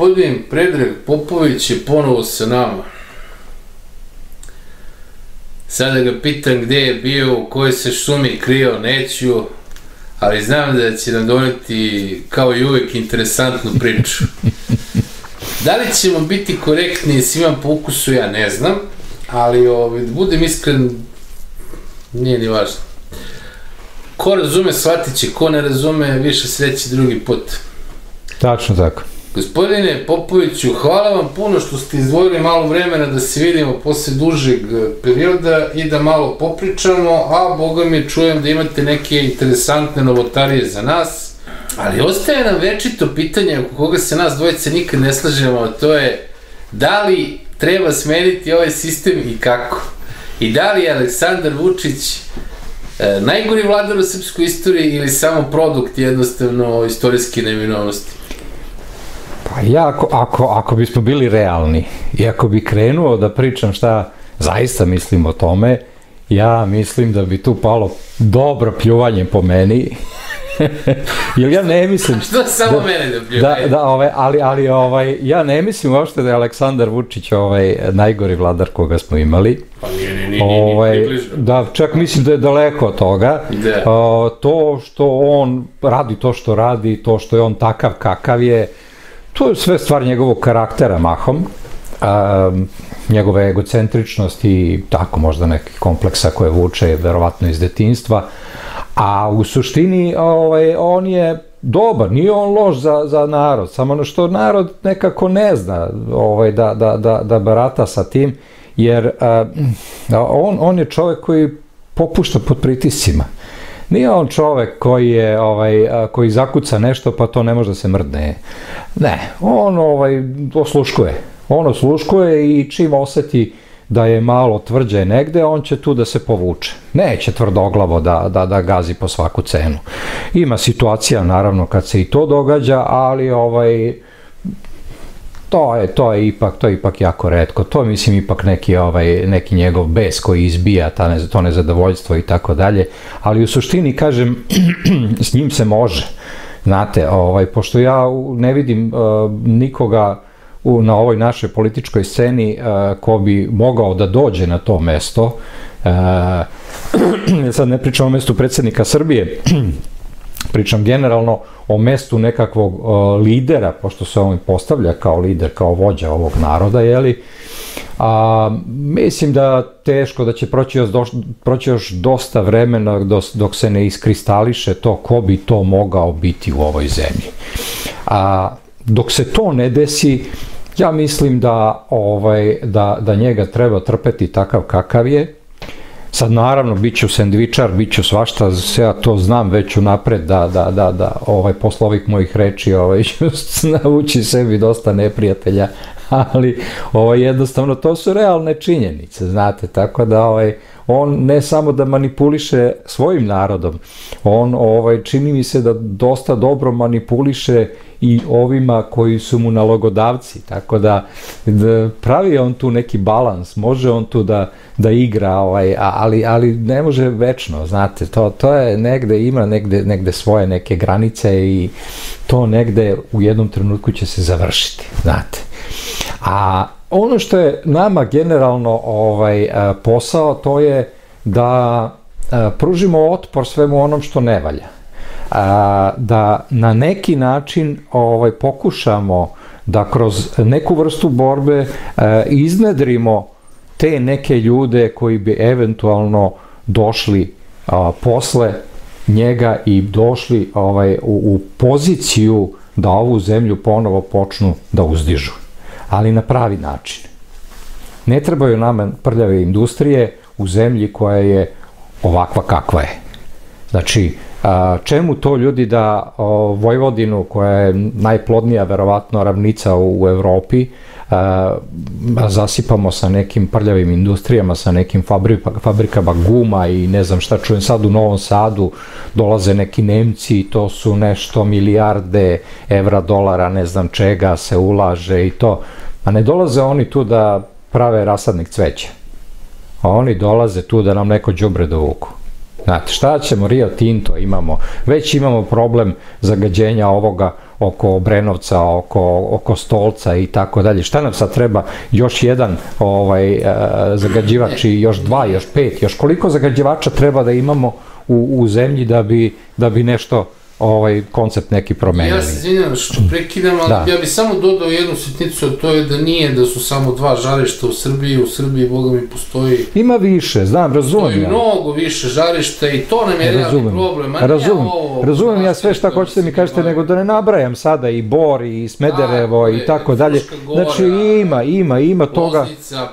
Gospodin Predrag Popović je ponovo sa nama. Sada ga pitam gde je bio, u kojoj se šumi krio, neću, ali znam da će nam doneti, kao i uvek, interesantnu priču. Da li ćemo biti korektni svima po ukusu, ja ne znam, ali da budem iskren, nije ni važno. Ko razume, shvatit će, ko ne razume, više sreće drugi put. Tačno tako. Gospodine Popoviću, hvala vam puno što ste izdvojili malo vremena da se vidimo posle dužeg perioda i da malo popričamo, a boga mi čujem da imate neke interesantne novotarije za nas, ali ostaje nam večito pitanje oko koga se nas dvojice nikad ne slažemo, a to je da li treba smeniti ovaj sistem i kako? I da li je Aleksandar Vučić najgori vladar u srpskoj istoriji ili samo produkt jednostavno istorijske neminovnosti? Pa ja, ako bismo bili realni i ako bi krenuo da pričam šta zaista mislim o tome, ja mislim da bi tu palo dobro pljuvanje po meni. Jer ja ne mislim... Što samo mene da pljuje? Ali ja ne mislim uopšte da je Aleksandar Vučić najgori vladar koga smo imali. Pa nije bližno. Da, čak mislim da je daleko od toga. To što on radi to što radi, to što je on takav kakav je, to je sve stvar njegovog karaktera mahom, njegove egocentričnosti i tako možda nekih kompleksa koje vuče verovatno iz detinjstva, a u suštini on je dobar, nije on loš za narod, samo ono što narod nekako ne zna da barata sa tim, jer on je čovek koji popušta pod pritiscima. Nije on čovek koji zakuca nešto pa to ne može da se mrdne. Ne, on osluškuje. On osluškuje i čim oseti da je malo tvrđe negde, on će tu da se povuče. Neće tvrdoglavo da gazi po svaku cenu. Ima situacija, naravno, kad se i to događa, ali to je ipak jako retko. To je, mislim, ipak neki njegov bes koji izbija to nezadovoljstvo i tako dalje. Ali u suštini, kažem, s njim se može. Znate, pošto ja ne vidim nikoga na ovoj našoj političkoj sceni ko bi mogao da dođe na to mesto. Sad ne pričam o mestu predsjednika Srbije, pričam generalno o mestu nekakvog lidera, pošto se on postavlja kao lider, kao vođa ovog naroda, jeli? Mislim da teško da će proći još dosta vremena dok se ne iskristališe to ko bi to mogao biti u ovoj zemlji. Dok se to ne desi, ja mislim da njega treba trpeti takav kakav je. Sad naravno bit ću sendvičar, bit ću svašta, ja to znam već unapred da posle ovih mojih reči ću navući sebi dosta neprijatelja, ali jednostavno to su realne činjenice, znate, tako da on ne samo da manipuliše svojim narodom, on čini mi se da dosta dobro manipuliše i ovima koji su mu nalogodavci, tako da pravi on tu neki balans, može on tu da igra, ali ne može večno, znate, to je negde, ima negde svoje neke granice i to negde u jednom trenutku će se završiti, znate. A ono što je nama generalno posao, to je da pružimo otpor svemu onom što ne valja. Da na neki način pokušamo da kroz neku vrstu borbe iznedrimo te neke ljude koji bi eventualno došli posle njega i došli u poziciju da ovu zemlju ponovo počnu da uzdižu, ali na pravi način. Ne trebaju nama prljave industrije u zemlji koja je ovakva kakva je. Znači, čemu to ljudi da Vojvodinu, koja je najplodnija verovatno ravnica u Evropi, zasipamo sa nekim prljavim industrijama, sa nekim fabrikama guma i ne znam šta, čujem sad u Novom Sadu dolaze neki Nemci i to su nešto milijarde evra, dolara, ne znam čega se ulaže i to, a ne dolaze oni tu da prave rasadnik cveća, a oni dolaze tu da nam neko đubre dovuku. Znate, šta ćemo, Rio Tinto imamo, već imamo problem zagađenja oko Obrenovca, oko Stolca i tako dalje. Šta nam sad treba? Još jedan zagađivač i još 2, još 5, još koliko zagađivača treba da imamo u zemlji da bi nešto koncept neki promenili. Ja se izvinjam što prekidam, ali ja bih samo dodao jednu sitnicu, a to je da nije da su samo 2 žarišta u Srbiji, boga mi postoji... Ima više, znam, razumijem. Postoji mnogo više žarišta i to nam je realni problem. Razumijem ja sve šta hoćete mi kažete, nego da ne nabrajam sada i Bor i Smederevo i tako dalje. Znači ima toga,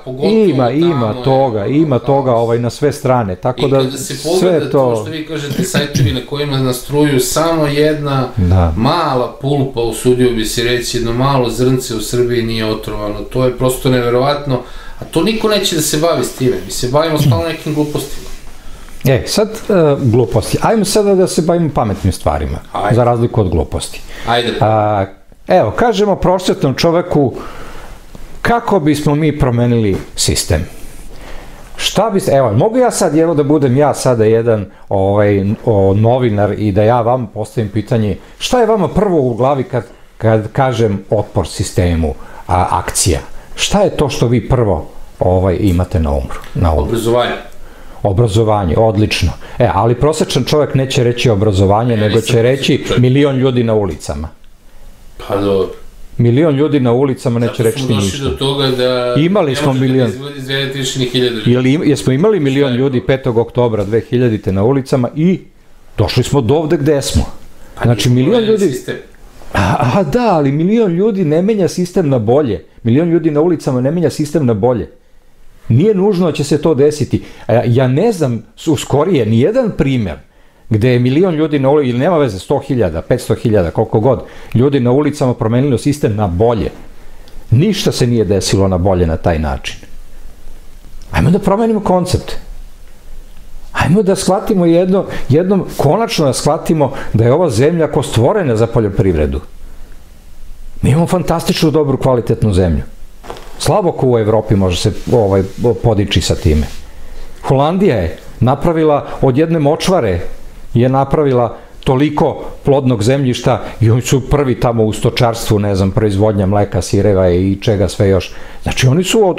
ima toga na sve strane, tako da sve to... I kada se pogledate, što vi kažete, sajtovi na kojima nastruju samo jedna mala pulpa, usudio bi se reći, jedno malo zrnce u Srbiji nije otrovano. To je prosto neverovatno, a to niko neće da se bavi s time. Mi se bavimo stalno nekim glupostima. Sad gluposti. Ajmo sada da se bavimo pametnim stvarima, za razliku od gluposti. Ajde. Evo, kažemo prosvetnom čoveku kako bismo mi promenili sistem. Šta bi, evo, mogu ja sad, da budem ja sada jedan novinar i da ja vam postavim pitanje, šta je vama prvo u glavi kad kažem otpor sistemu, akcija? Šta je to što vi prvo imate na umu? Obrazovanje. Obrazovanje, odlično. Ali prosječan čovjek neće reći obrazovanje, nego će reći 1.000.000 ljudi na ulicama. Pa dobro. 1.000.000 ljudi na ulicama neće reći ništa. Zato smo došli do toga da imali smo 1.000.000. Izvedete više ni 1.000 ljudi. Jesmo imali 1.000.000 ljudi 5. oktobra 2000. na ulicama i došli smo do ovde gde smo. Znači 1.000.000 ljudi... Da, ali 1.000.000 ljudi ne menja sistem na bolje. 1.000.000 ljudi na ulicama ne menja sistem na bolje. Nije nužno da će se to desiti. Ja ne znam, u skorije, nijedan primer gde je 1.000.000 ljudi na ulicama, ili nema veze, 100.000, 500.000, koliko god, ljudi na ulicama promenili sistem na bolje. Ništa se nije desilo na bolje na taj način. Ajmo da promenimo koncept. Ajmo da shvatimo jednom, konačno da shvatimo da je ova zemlja ko stvorena za poljoprivredu. Mi imamo fantastičnu, dobru, kvalitetnu zemlju. Slabo ko u Evropi može se podići sa time. Holandija je napravila od jedne močvare, je napravila toliko plodnog zemljišta i oni su prvi tamo u stočarstvu, ne znam, proizvodnja mleka, sireva i čega sve još. Znači oni su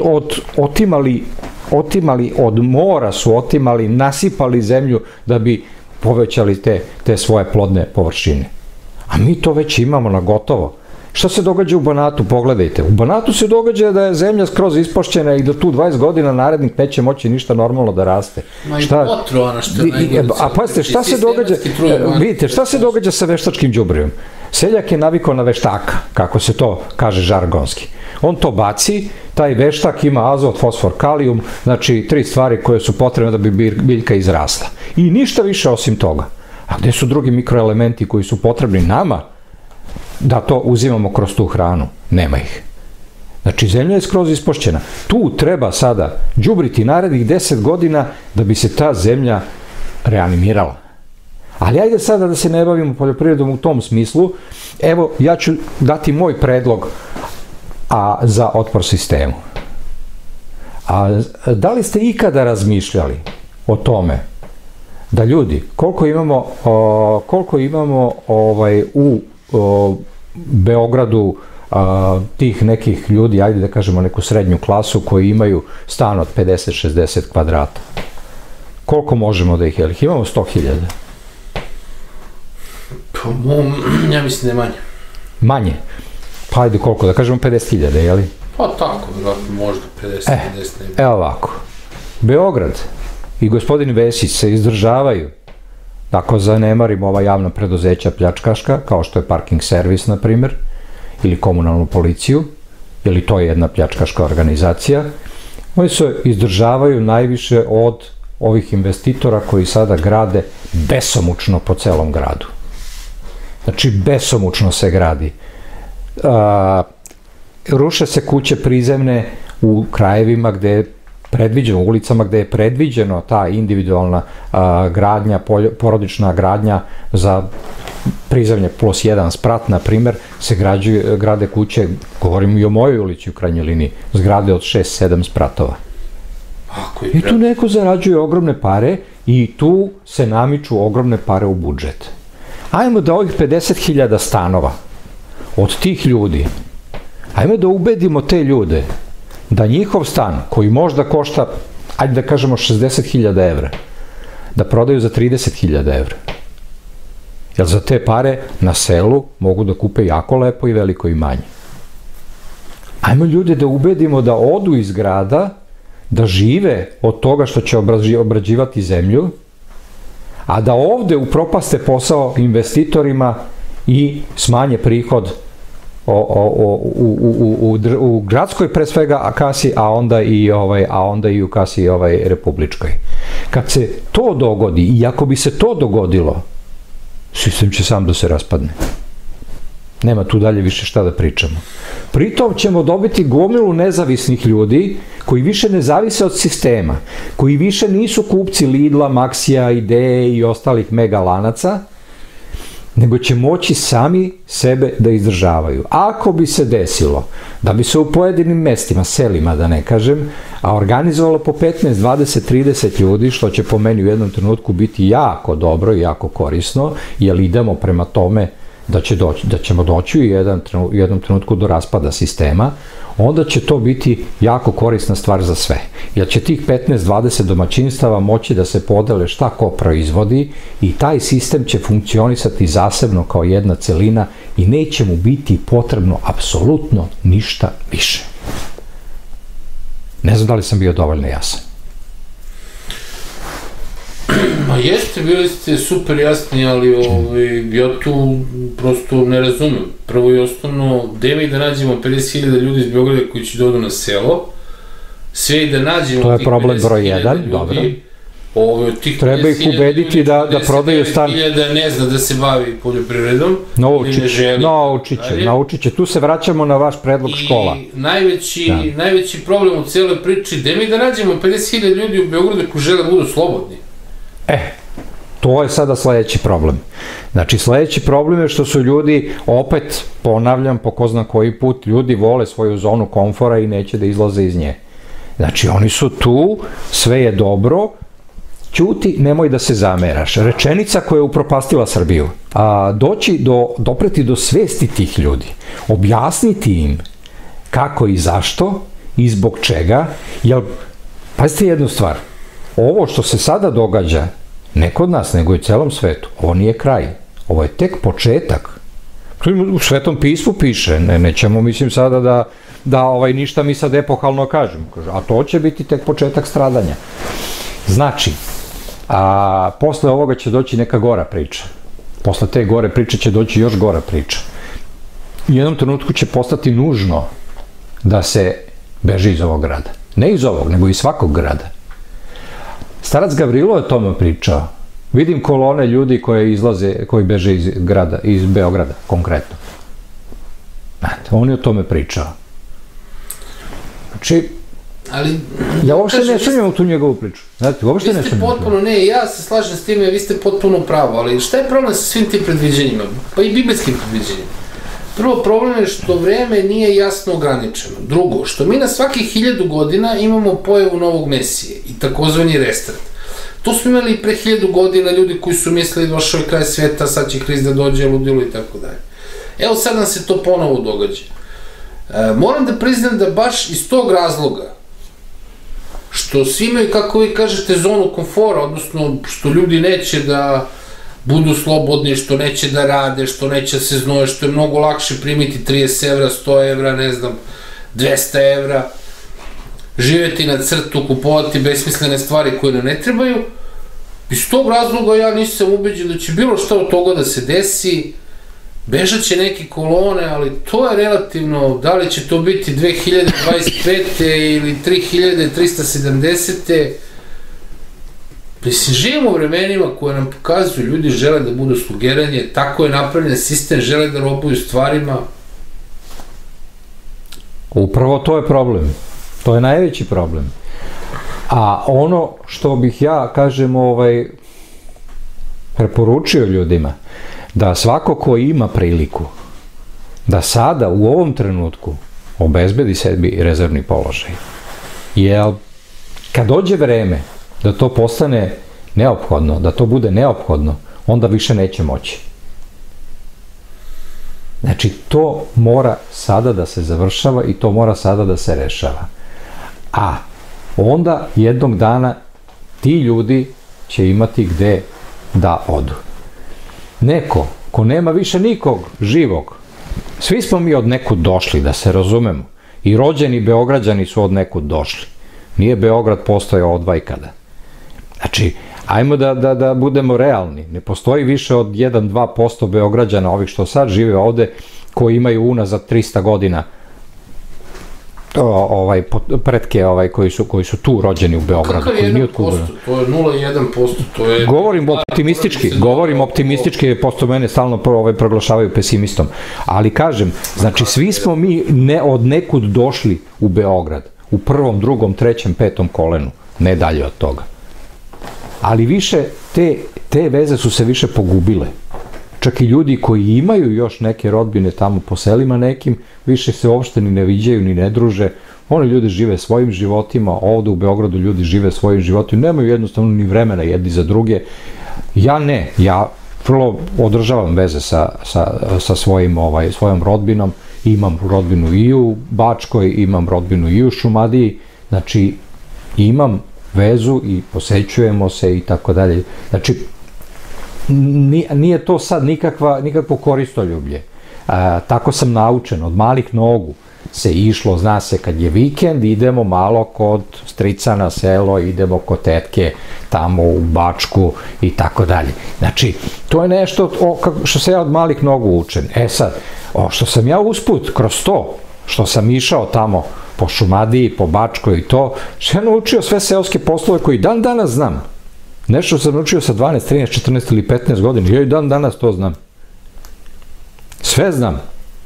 otimali od mora, su otimali, nasipali zemlju da bi povećali te svoje plodne površine. A mi to već imamo na gotovo. Šta se događa u Banatu? Pogledajte. U Banatu se događa da je zemlja skroz ispošćena i da tu 20 godina narednih neće moći ništa normalno da raste. Ma i potrovana što je najgore. A pazite, šta se događa? Vidite, šta se događa sa veštačkim đubrivom? Seljak je navikao na veštaka, kako se to kaže žargonski. On to baci, taj veštak ima azot, fosfor, kalijum, znači 3 stvari koje su potrebne da bi biljka izrasla. I ništa više osim toga. A gde su drugi mikroelementi koji su potrebni nama da to uzimamo kroz tu hranu? Nema ih. Znači, zemlja je skroz ispošćena. Tu treba sada đubriti narednih 10 godina da bi se ta zemlja reanimirala. Ali ajde sada da se ne bavimo poljoprivredom u tom smislu. Evo, ja ću dati moj predlog za otpor sistemu. Da li ste ikada razmišljali o tome da ljudi, koliko imamo u Beogradu tih nekih ljudi, ajde da kažemo neku srednju klasu, koji imaju stan od 50-60 kvadrata. Koliko možemo da ih, imamo 100.000? Ja mislim da je manje. Manje? Pa ajde koliko, da kažemo 50.000, jeli? Pa tako, možda 50-50. Evo ovako, Beograd i gospodin Vesić se izdržavaju, ako zanemarimo ova javna preduzeća pljačkaška, kao što je parking servis, na primer, ili komunalnu policiju, ili to je jedna pljačkaška organizacija, oni se izdržavaju najviše od ovih investitora koji sada grade besomučno po celom gradu. Znači, besomučno se gradi. Ruše se kuće prizemne u krajevima gde je predviđeno, u ulicama gde je predviđeno ta individualna gradnja, porodična gradnja za prizemlje plus 1 sprat, na primer, se grade kuće, govorim i o mojoj ulici u krajnjoj liniji, zgrade od 6-7 spratova. I tu neko zarađuje ogromne pare i tu se namiču ogromne pare u budžet. Ajmo da ovih 50.000 stanova od tih ljudi, ajmo da ubedimo te ljude da njihov stan, koji možda košta, ajde da kažemo 60.000 evra, da prodaju za 30.000 evra. Jer za te pare na selu mogu da kupe jako lepo i veliko imanje. Ajmo ljude da ubedimo da odu iz grada, da žive od toga što će obrađivati zemlju, a da ovde upropaste posao investitorima i smanje prihod u gradskoj pre svega kasi, a onda i u kasi republičkoj. Kad se to dogodi, i ako bi se to dogodilo, sistem će sam da se raspadne. Nema tu dalje više šta da pričamo. Pritom ćemo dobiti gomilu nezavisnih ljudi koji više ne zavise od sistema, koji više nisu kupci Lidla, Maxija, Ideje i ostalih mega lanaca, nego će moći sami sebe da izdržavaju. Ako bi se desilo da bi se u pojedinim mestima, selima da ne kažem, a organizovalo po 15, 20, 30 ljudi, što će po meni u jednom trenutku biti jako dobro i jako korisno, jer idemo prema tome da ćemo doći u jednom trenutku do raspada sistema, onda će to biti jako korisna stvar za sve. Jer će tih 15-20 domaćinstava moći da se podele šta ko proizvodi i taj sistem će funkcionisati zasebno kao jedna celina i neće mu biti potrebno apsolutno ništa više. Ne znam da li sam bio dovoljno jasan. Ma jeste, bili ste super jasni, ali ja tu prosto ne razumem. Prvo i osnovno, gde mi da nađemo 50.000 ljudi iz Beograda koji će dođu na selo, sve i da nađemo to je problem broj 1, dobro. Treba ih ubediti da prodaju stan. 10.000 ne zna da se bavi poljoprivredom, ili ne želi. Naučit će. Tu se vraćamo na vaš predlog škola. I najveći problem u cijeloj priči, gde mi da nađemo 50.000 ljudi u Beogradu koji žele da budu slobodni? To je sada sledeći problem. Znači, sledeći problem je što su ljudi, opet, ponavljam, po ko zna koji put, ljudi vole svoju zonu komfora i neće da izlaze iz nje. Znači, oni su tu, sve je dobro, ćuti, nemoj da se zameraš. Rečenica koja je upropastila Srbiju. Dopreti do svesti tih ljudi. Objasniti im kako i zašto i zbog čega. Jer, pazite jednu stvar, ovo što se sada događa, ne kod nas, nego i u celom svetu, ovo nije kraj. Ovo je tek početak. U Svetom pismu piše, nećemo, mislim, sada da ništa mi sad epohalno kažem. A to će biti tek početak stradanja. Znači, posle ovoga će doći neka gora priča. Posle te gore priče će doći još gora priča. U jednom trenutku će postati nužno da se beži iz ovog grada. Ne iz ovog, nego iz svakog grada. Starac Gavrilo je o tome pričao. Vidim kolone ljudi koji beže iz grada, iz Beograda, konkretno. On je o tome pričao. Znači, ja uopšte ne sumnjam u tu njegovu priču. Znate, uopšte ne sumnjam. Potpuno, ne, ja se slažem s time, vi ste potpuno pravo, ali šta je problem sa svim tim predviđenjima, pa i biblijskim predviđenjima? Prvo, problem je što vreme nije jasno ograničeno. Drugo, što mi na svakih 1000 godina imamo pojavu novog Mesije i takozvani restart. To smo imali i pre 1000 godina ljudi koji su mislili došao je kraj sveta, sad će Hrist da dođe, ludilo i tako dalje. Evo sad nam se to ponovo događa. Moram da priznam da baš iz tog razloga, što svi imaju, kako vi kažete, zonu komfora, odnosno što ljudi neće da budu slobodni, što neće da rade, što neće da se znoje, što je mnogo lakše primiti 30 evra, 100 evra, ne znam, 200 evra, živeti na crtu, kupovati besmislene stvari koje nam ne trebaju. Iz tog razloga ja nisam ubeđen da će bilo šta od toga da se desi, bežat će neke kolone, ali to je relativno, da li će to biti 2025. ili 3370. Mislim, živimo u vremenima koje nam pokazuju, ljudi žele da budu slugeranje, tako je napravljen sistem, žele da robuju stvarima. Upravo to je problem. To je najveći problem. A ono što bih ja, kažem, preporučio ljudima, da svako ko ima priliku da sada, u ovom trenutku, obezbedi sebi rezervni položaj. Jer kad dođe vreme da to postane neophodno, da to bude neophodno, onda više neće moći. Znači, to mora sada da se završava i to mora sada da se rešava. A onda jednog dana ti ljudi će imati gde da odu. Neko ko nema više nikog živog, svi smo mi od nekud došli, da se razumemo, i rođeni Beograđani su od nekud došli. Nije Beograd postojao od vajkada. Znači, ajmo da budemo realni. Ne postoji više od 1-2% Beograđana, ovih što sad žive ovde, koji imaju unazad 300 godina pretke koji su tu rođeni u Beogradu. Kakav 1%? To je 0,1%. Govorim optimistički, posto mene stalno proglašavaju pesimistom. Ali kažem, znači svi smo mi od nekud došli u Beograd, u prvom, drugom, trećem, petom kolenu, ne dalje od toga. Ali više, te veze su se više pogubile. Čak i ljudi koji imaju još neke rodbine tamo po selima nekim, više se uopšte ni ne viđaju, ni ne druže. Oni ljudi žive svojim životima, ovde u Beogradu ljudi žive svojim životima, nemaju jednostavno ni vremena jedni za druge. Ja vrlo održavam veze sa svojom rodbinom, imam rodbinu i u Bačkoj, imam rodbinu i u Šumadiji, znači imam vezu i posećujemo se i tako dalje. Znači, nije to sad nikakvo koristoljublje. Tako sam naučen, od malih nogu se išlo, zna se kad je vikend, idemo malo kod strica na selo, idemo kod tetke tamo u Bačku i tako dalje. Znači, to je nešto što se ja od malih nogu učen. Sad, što sam ja usput kroz to, što sam išao tamo po Šumadiji, po Bačkoj i to, što ja naučio sve seoske poslove koji dan danas znam. Nešto sam naučio sa 12, 13, 14 ili 15 godina, ja i dan danas to znam. Sve znam.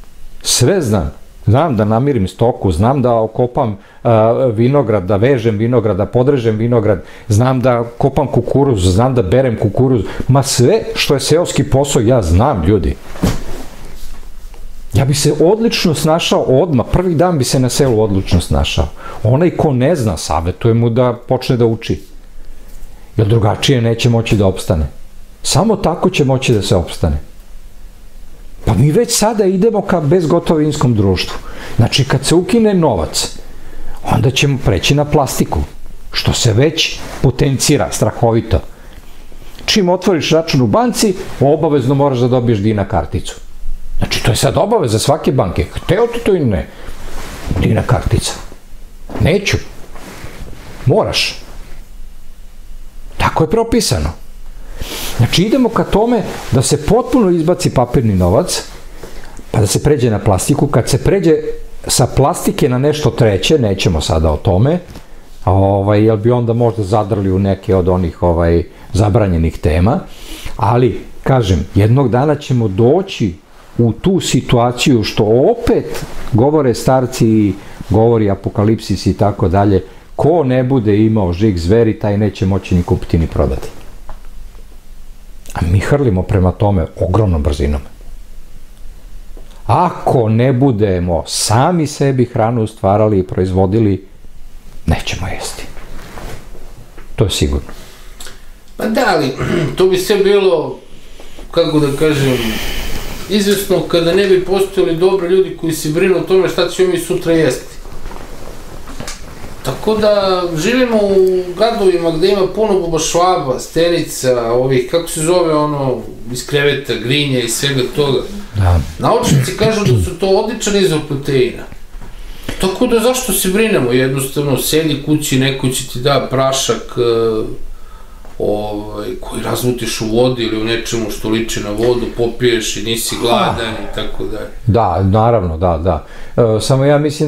Znam da namirim stoku, znam da okopam vinograd, da vežem vinograd, da podrežem vinograd, znam da kopam kukuruz, znam da berem kukuruz, ma sve što je seoski posao ja znam, ljudi. Ja bi se odlično snašao odmah, prvi dan bi se na selu odlično snašao. Onaj ko ne zna, savjetuje mu da počne da uči. Jer drugačije neće moći da opstane. Samo tako će moći da se opstane. Pa mi već sada idemo ka bezgotovinskom društvu. Znači, kad se ukine novac, onda ćemo preći na plastiku, što se već potencira strahovito. Čim otvoriš račun u banci, obavezno moraš da dobiješ Dina karticu. Znači, to je sad obaveza svake banke. Hteo ti to ili ne? Dina kartica. Neću. Moraš. Tako je propisano. Znači, idemo ka tome da se potpuno izbaci papirni novac, pa da se pređe na plastiku. Kad se pređe sa plastike na nešto treće, nećemo sada o tome, jer bi onda možda zadrli u neke od onih zabranjenih tema, ali, kažem, jednog dana ćemo doći u tu situaciju što opet govore starci, govori apokalipsis i tako dalje, ko ne bude imao žig zveri, taj neće moći ni kupiti ni prodati. A mi hrlimo prema tome ogromnom brzinom. Ako ne budemo sami sebi hranu stvarali i proizvodili, nećemo jesti. To je sigurno. Pa da, ali to bi sve bilo, kako da kažem, izvesno kada ne bi postojali dobri ljudi koji se brinu o tome šta ćemo mi sutra jesti. Tako da živimo u gradovima gde ima puno bubašvaba, stenica, ovih, kako se zove ono, iz kreveta, grinja i svega toga. Naučnici kažu da su to odličan izvor proteina. Tako da zašto se brinemo? Jednostavno, sedi kući, neko će ti da prašak koji razmutiš u vodi ili u nečemu što liči na vodu, popiješ i nisi gladan i tako dalje. Da, naravno, da. Samo ja mislim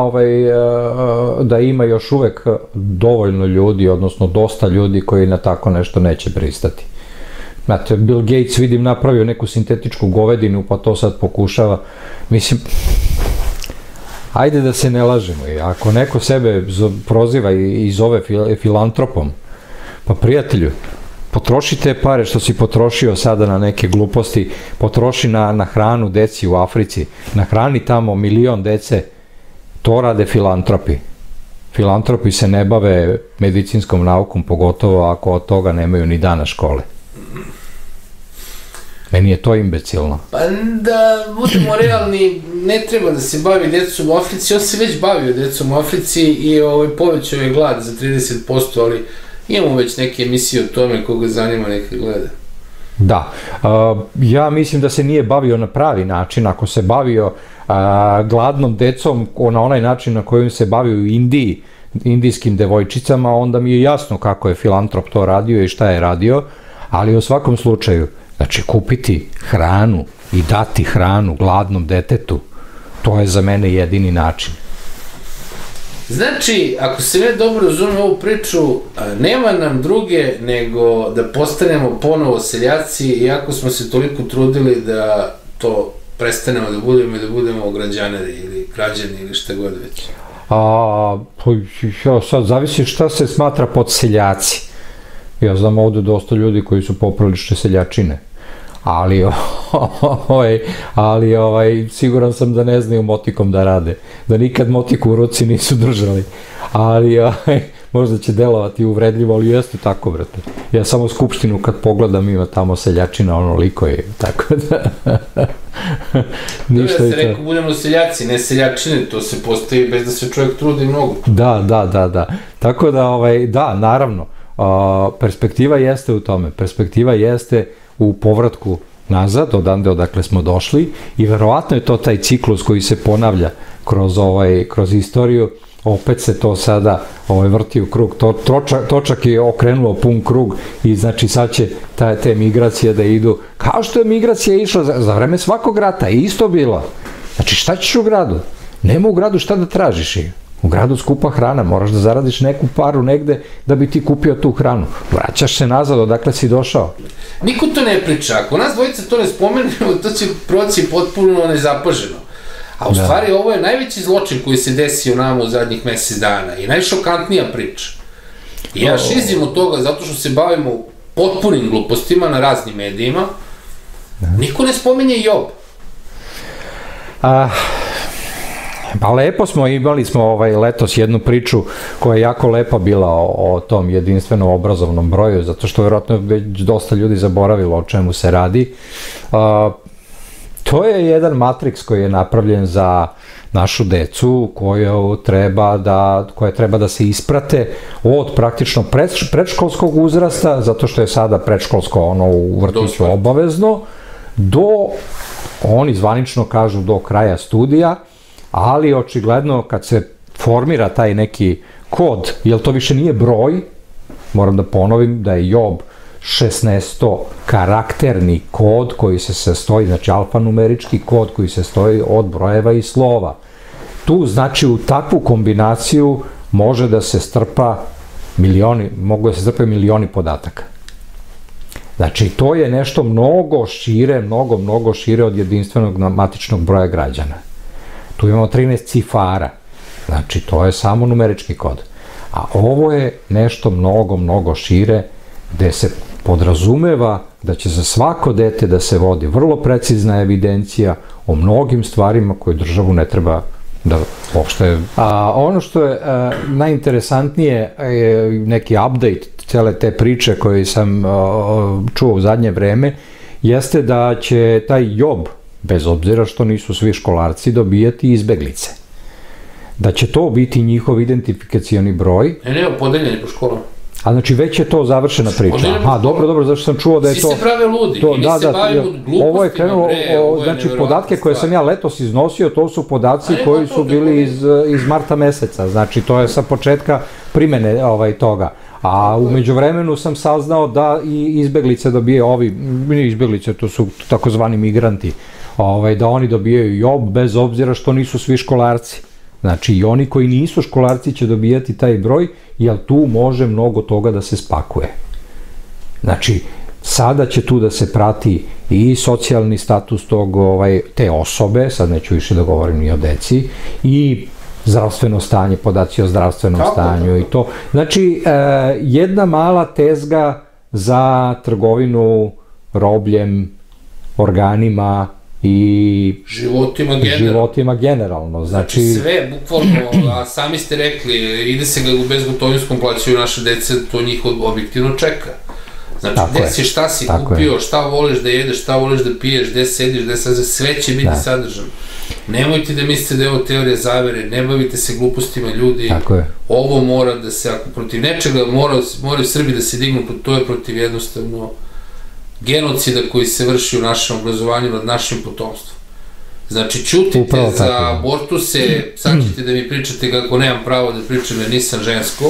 da ima još uvek dovoljno ljudi, odnosno dosta ljudi koji na tako nešto neće pristati. Znate, Bill Gates, vidim, napravio neku sintetičku govedinu, pa to sad pokušava. Mislim, ajde da se ne lažemo. Ako neko sebe proziva i zove filantropom, pa prijatelju, potroši te pare što si potrošio sada na neke gluposti, potroši na hranu deci u Africi, na hrani tamo 1 milion dece, to rade filantropi. Filantropi se ne bave medicinskom naukom, pogotovo ako od toga nemaju ni dana škole. Meni je to imbecilno. Pa da budemo realni, ne treba da se bavi decom u Africi, on se već bavio decom u Africi i povećao je glad za 30%, ali imamo već neke emisije o tome, koga zanima neka gleda. Da, ja mislim da se nije bavio na pravi način, ako se bavio gladnom decom na onaj način na kojem se bavio u Indiji, indijskim devojčicama, onda mi je jasno kako je filantrop to radio i šta je radio, ali u svakom slučaju, znači kupiti hranu i dati hranu gladnom detetu, to je za mene jedini način. Znači, ako se ne dobro razumem ovu priču, nema nam druge nego da postanemo ponovo seljaci, iako smo se toliko trudili da to prestanemo da budemo i da budemo građanari ili građani ili šta god već. Sad zavisi šta se smatra pod seljaci. Ja znam ovde dosta ljudi koji su poprilične seljačine, ali siguran sam da ne znaju motikom da rade, da nikad motiku u ruci nisu držali, ali možda će delovati uvredljivo, ali jeste tako, brate. Ja samo Skupštinu kad pogledam ima tamo seljačina, onoliko je, tako da... Ja se rekao, budemo seljaci, ne seljačine, to se postavi bez da se čovjek trudi mnogo. Da. Tako da, naravno, perspektiva jeste u tome, perspektiva jeste u povratku nazad, odande odakle smo došli i verovatno je to taj ciklus koji se ponavlja kroz istoriju, opet se to sada vrti u krug, točak je okrenuo pun krug i znači sad će te migracije da idu, kao što je migracija išla za vreme svakog rata, je isto bilo. Znači šta ćeš u gradu? Nema u gradu šta da tražiš. U gradu skupa hrana, moraš da zaradiš neku paru negde da bi ti kupio tu hranu. Vraćaš se nazad, odakle si došao. Niko to ne priča, ako nas dvojica to ne spomenemo, to će proći potpuno nezapaženo. A u stvari ovo je najveći zločin koji se desio nama u zadnjih mesec dana i najšokantnija priča. I ja šizim od toga zato što se bavimo potpunim glupostima na raznim medijima. Niko ne spominje Job. Pa lepo imali smo letos jednu priču koja je jako lepa bila o tom jedinstvenom obrazovnom broju, zato što verovatno već dosta ljudi zaboravilo o čemu se radi. To je jedan matriks koji je napravljen za našu decu koja treba da se isprate od praktično predškolskog uzrasta, zato što je sada predškolsko u vrtiću obavezno, do, oni zvanično kažu do kraja studija, ali očigledno kad se formira taj neki kod, jer to više nije broj, moram da ponovim da je Job 16 karakterni kod koji se sastoji, znači alfanumerički kod koji se sastoji od brojeva i slova. Tu znači u takvu kombinaciju može da se strpa mogu da se strpaju milioni podataka. Znači to je nešto mnogo šire, mnogo šire od jedinstvenog matičnog broja građana. Tu imamo 13 cifara, znači to je samo numerički kod. A ovo je nešto mnogo šire gde se podrazumeva da će za svako dete da se vodi vrlo precizna evidencija o mnogim stvarima koje državu ne treba da uopšte... Ono što je najinteresantnije je neki update cele te priče koje sam čuo u zadnje vreme, jeste da će taj Job, bez obzira što nisu svi školarci, dobijati izbeglice. Da će to biti njihov identifikacioni broj. Ne, podeljeni po školama. A znači već je to završena priča. Aha, dobro, zašto sam čuo da je to... Svi se prave ludi, mi se bavimo glupostima. Ovo je krenulo, znači podatke koje sam ja letos iznosio, to su podaci koji su bili iz marta meseca, znači to je sa početka primene toga. A umeđu vremenu sam saznao da i izbeglice dobije izbeglice, to su takozvani migranti, da oni dobijaju Job bez obzira što nisu svi školarci. Znači i oni koji nisu školarci će dobijati taj broj, jer tu može mnogo toga da se spakuje. Znači, sada će tu da se prati i socijalni status te osobe, sad neću više da govorim ni o deci, i zdravstveno stanje, podaci o zdravstvenom stanju i to. Znači, jedna mala tezga za trgovinu robljem, organima i životima generalno. Znači sve, bukvalno, a sami ste rekli, ide se ga u bezgotovinskom plaćaju naše dece, to njih objektivno čeka. Znači, gde si, šta si kupio, šta voliš da jedeš, šta voliš da piješ, gde sediš, gde sve će biti sadržano. Nemojte da mislite da je ovo teorija zavere, ne bavite se glupostima ljudi, ovo mora da se, ako protiv nečega moraju Srbi da se dignu, to je protiv jednostavno genocida koji se vrši u našem obrazovanju nad našim potomstvom. Znači, ćutite za abortuse, sad ćete da mi pričate kako nemam pravo da pričam jer nisam žensko,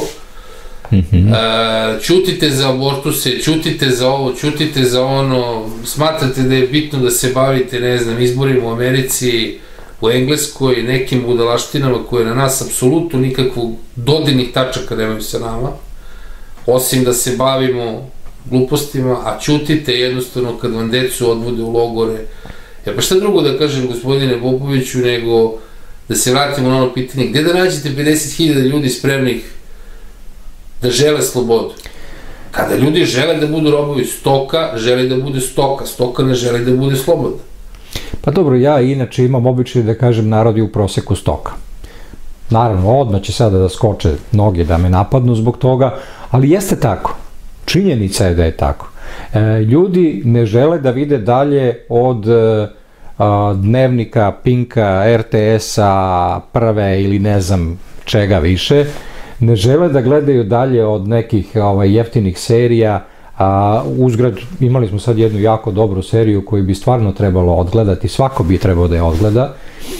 ćutite za abortuse, ćutite za ovo, ćutite za ono, smatrate da je bitno da se bavite, ne znam, izborima u Americi, u Engleskoj, nekim budalaštinama koje na nas apsolutno nikakvog dodirnih tačaka nemaju sa nama, osim da se bavimo glupostima, a ćutite jednostavno kad vam decu odvode u logore. Pa šta drugo da kažem, gospodine Popoviću, nego da se vratimo na ono pitanje, gde da nađete 50.000 ljudi spremnih da žele slobodu? Kada ljudi žele da budu robovi stoka, žele da bude stoka, stoka ne žele da bude slobodna. Pa dobro, ja inače imam običaj da kažem narod je u proseku stoka. Naravno, odmah će sada da skoče noge da me napadnu zbog toga, ali jeste tako. Činjenica je da je tako. Ljudi ne žele da vide dalje od Dnevnika, Pinka, RTS-a, Prve ili ne znam čega više. Ne žele da gledaju dalje od nekih jeftinih serija. Uzgrad, imali smo sad jednu jako dobru seriju koju bi stvarno trebalo odgledati, svako bi trebao da je odgleda.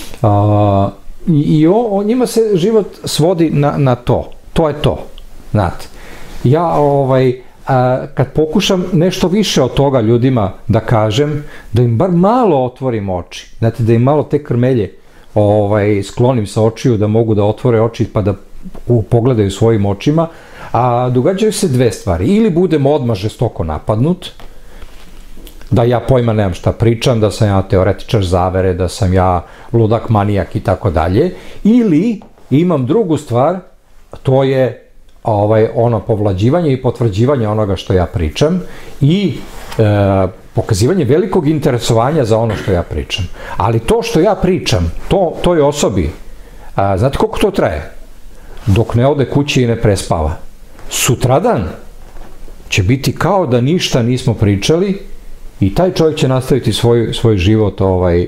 I njima se život svodi na to. To je to, znate. Ja, kad pokušam nešto više od toga ljudima da kažem, da im bar malo otvorim oči, znate, da im malo te krmelje sklonim sa očiju, da mogu da otvore oči pa da pogledaju svojim očima, a događaju se dve stvari. Ili budem odmah žestoko napadnut, da ja pojma nemam šta pričam, da sam ja teoretičar zavere, da sam ja ludak, manijak i tako dalje, ili imam drugu stvar, to je ono povlađivanje i potvrđivanje onoga što ja pričam i pokazivanje velikog interesovanja za ono što ja pričam. Ali to što ja pričam, toj osobi, znate koliko to traje? Dok ne ode kući i ne prespava. Sutradan će biti kao da ništa nismo pričali i taj čovjek će nastaviti svoj život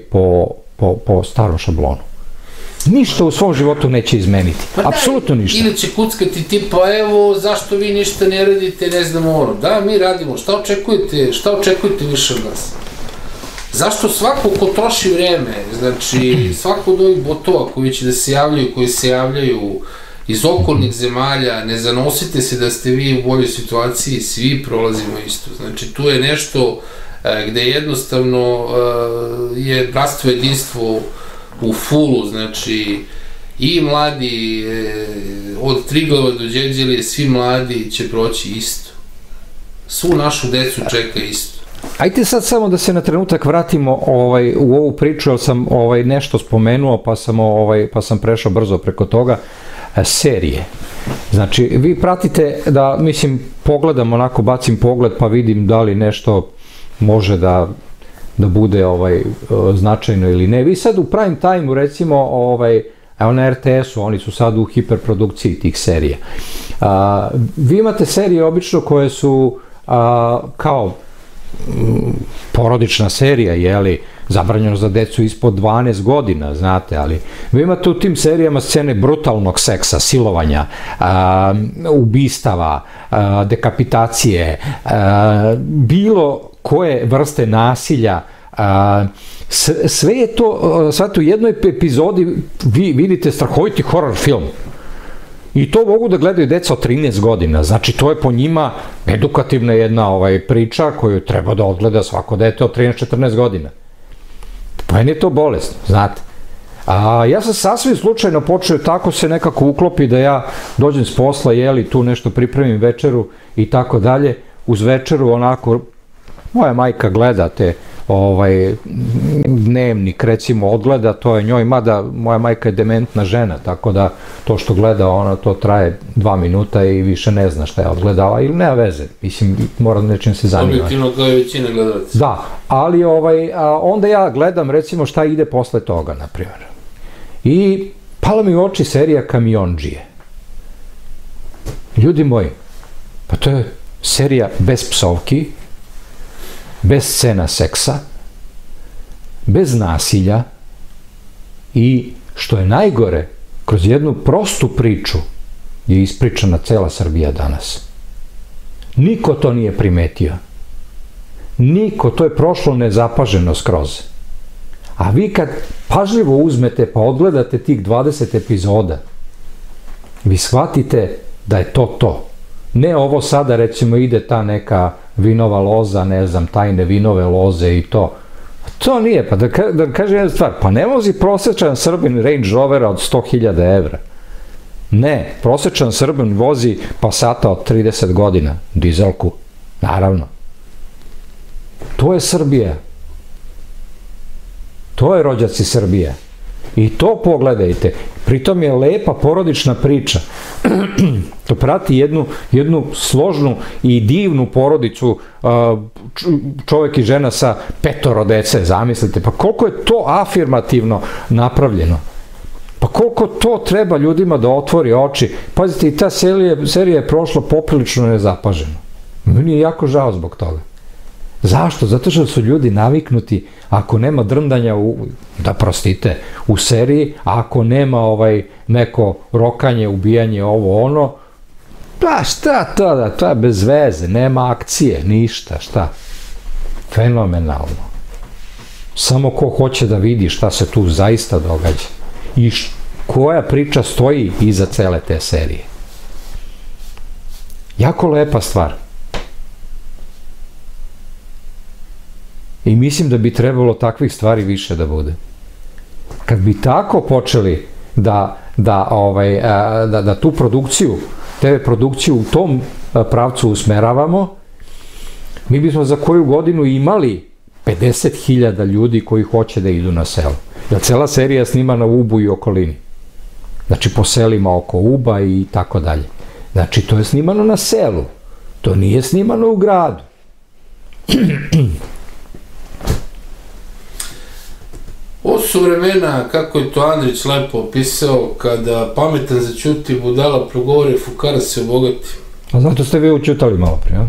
po starom šablonu. Ništa u svom životu neće izmeniti. Apsolutno ništa. Ili će kuckati tipa, evo, zašto vi ništa ne radite, ne znamo ono. Da, mi radimo, šta očekujete više od nas? Zašto svako ko troši vreme, znači svako od ovih botova koji će da se javljaju, koji se javljaju iz okolnih zemalja, ne zanosite se da ste vi u boljoj situaciji, svi prolazimo isto. Znači, tu je nešto gde jednostavno je bratstvo, jedinstvo u fulu, znači i mladi od Triglava do Đeđelije, svi mladi će proći isto. Svu našu decu čeka isto. Ajde sad samo da se na trenutak vratimo u ovu priču, jer sam nešto spomenuo pa sam prešao brzo preko toga. Serije. Znači, vi pratite da, mislim, pogledam, onako bacim pogled pa vidim da li nešto može da bude značajno ili ne. Vi sad u prime time-u, recimo, evo na RTS-u, oni su sad u hiperprodukciji tih serija. Vi imate serije obično koje su kao porodična serija, jeli, zabranjeno za decu ispod 12 godina, znate, ali vi imate u tim serijama scene brutalnog seksa, silovanja, ubistava, dekapitacije, bilo koje vrste nasilja, sve je to, sad u jednoj epizodi vi vidite strahoviti horror film. I to mogu da gledaju deca od 13 godina, znači to je po njima edukativna jedna priča koju treba da odgleda svako dete od 13-14 godina. Pa meni je to bolesno, znate. Ja sam sasvim slučajno počeo, tako se nekako uklopi da ja dođem s posla, jeli, tu nešto pripremim večeru i tako dalje, uz večeru onako, moja majka gleda te dnevnik, recimo, odgleda, to je njoj, mada moja majka je dementna žena, tako da to što gleda ona, to traje 2 minuta i više ne zna šta je odgledala, ili nema veze, mislim, mora nečim se zanima. Objektivno kao i većina gledalaca. Da, ali onda ja gledam, recimo, šta ide posle toga, na primjer. I pala mi u oči serija Kamiondžije. Ljudi moji, pa to je serija bez psovki, bez scena seksa, bez nasilja i, što je najgore, kroz jednu prostu priču je ispričana cela Srbija danas. Niko to nije primetio. Niko, to je prošlo nezapaženo skroz. A vi kad pažljivo uzmete pa odgledate tih 20 epizoda, vi shvatite da je to to. Ne ovo sada, recimo, ide ta neka vinova loza, ne znam, tajne vinove loze i to. To nije, pa da kažem jedna stvar, pa ne vozi prosečan Srbin Range Rovera od 100.000 evra. Ne, prosečan Srbin vozi Passata od 30 godina, dizelku, naravno. To je Srbija. To je rođaci Srbije. I to pogledajte. Pritom je lepa porodična priča. To prati jednu složnu i divnu porodicu, čovjek i žena sa 5 dece, zamislite. Pa koliko je to afirmativno napravljeno? Pa koliko to treba ljudima da otvori oči? Pazite, i ta serija je prošla poprilično nezapaženo. Meni je jako žao zbog toga. Zašto? Zato što su ljudi naviknuti, ako nema drndanja u seriji, a ako nema neko rokanje, ubijanje, ovo ono, pa šta to da, to je bez veze, nema akcije, ništa, šta? Fenomenalno. Samo ko hoće da vidi šta se tu zaista događa i koja priča stoji iza cele te serije. Jako lepa stvar. I mislim da bi trebalo takvih stvari više da bude. Kad bi tako počeli da tu produkciju, TV produkciju u tom pravcu usmeravamo, mi bismo za koju godinu imali 50.000 ljudi koji hoće da idu na selo. Jer cela serija snimana u Ubu i okolini. Znači po selima oko Uba i tako dalje. Znači to je snimano na selu. To nije snimano u gradu. Ovo su vremena, kako je to Andrić lepo opisao, kada pametan zaćuti, budala progovori, fukara se obogati. A zato ste vi učutali malo prije, a?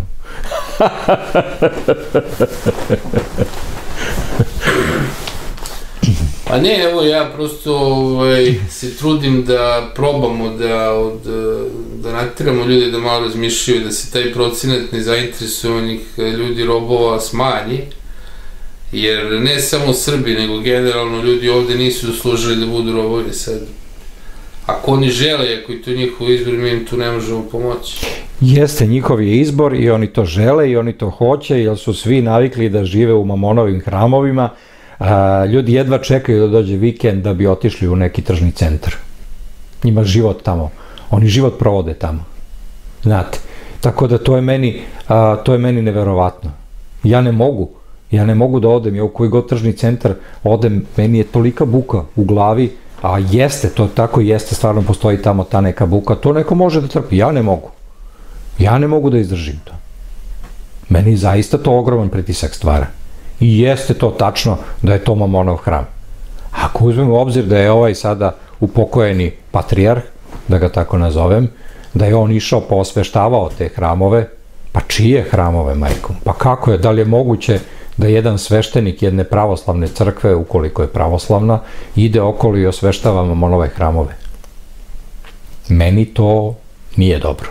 Pa ne, evo ja prosto se trudim da probamo da natiramo ljude da malo razmišljaju, da se taj procenat nezainteresovanih ljudi, robova, smanji. Jer ne samo Srbi, nego generalno ljudi ovde nisu zaslužili da budu robovi sad. Ako oni žele, ako je to njihov izbor, mi im tu ne možemo pomoći. Jeste, njihov je izbor i oni to žele i oni to hoće, jer su svi navikli da žive u Mamonovim hramovima. Ljudi jedva čekaju da dođe vikend da bi otišli u neki tržni centar. Njima život tamo, oni život provode tamo. Znate, tako da to je meni neverovatno. Ja ne mogu da odem, ja u koji god tržni centar odem, meni je tolika buka u glavi, a jeste, to tako jeste, stvarno postoji tamo ta neka buka, to neko može da trpi, ja ne mogu da izdržim to. Meni zaista to ogroman pritisak stvara. I jeste to tačno da je to Mamonov hram. Ako uzmemo u obzir da je ovaj sada upokojeni patrijarh, da ga tako nazovem, da je on išao pa osveštavao te hramove, pa čije hramove, majko? Pa kako je, da li je moguće da jedan sveštenik jedne pravoslavne crkve, ukoliko je pravoslavna, ide okolo i osveštava Mamonove hramove? Meni to nije dobro.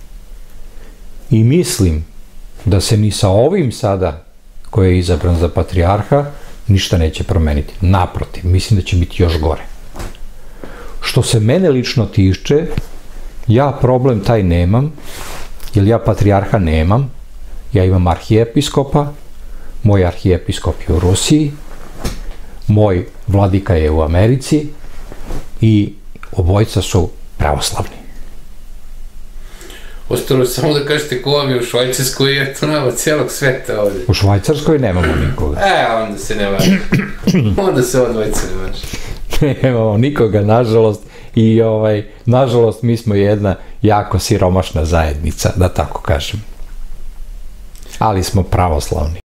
I mislim da se ni sa ovim sada, koji je izabran za patrijarha, ništa neće promeniti. Naprotiv, mislim da će biti još gore. Što se mene lično tiče, ja problem taj nemam, jer ja patrijarha nemam, ja imam arhijepiskopa, moj arhijepiskop je u Rusiji, moj vladika je u Americi i obojica su pravoslavni. Ostalo je samo da kažete ko vam je u Švajcarskoj i eto nama cijelog sveta ovdje. U Švajcarskoj nemamo nikoga. Onda se ne važi. Onda se ovo dvojica ne važi. Nemamo nikoga, nažalost, i nažalost mi smo jedna jako siromašna zajednica, da tako kažem. Ali smo pravoslavni.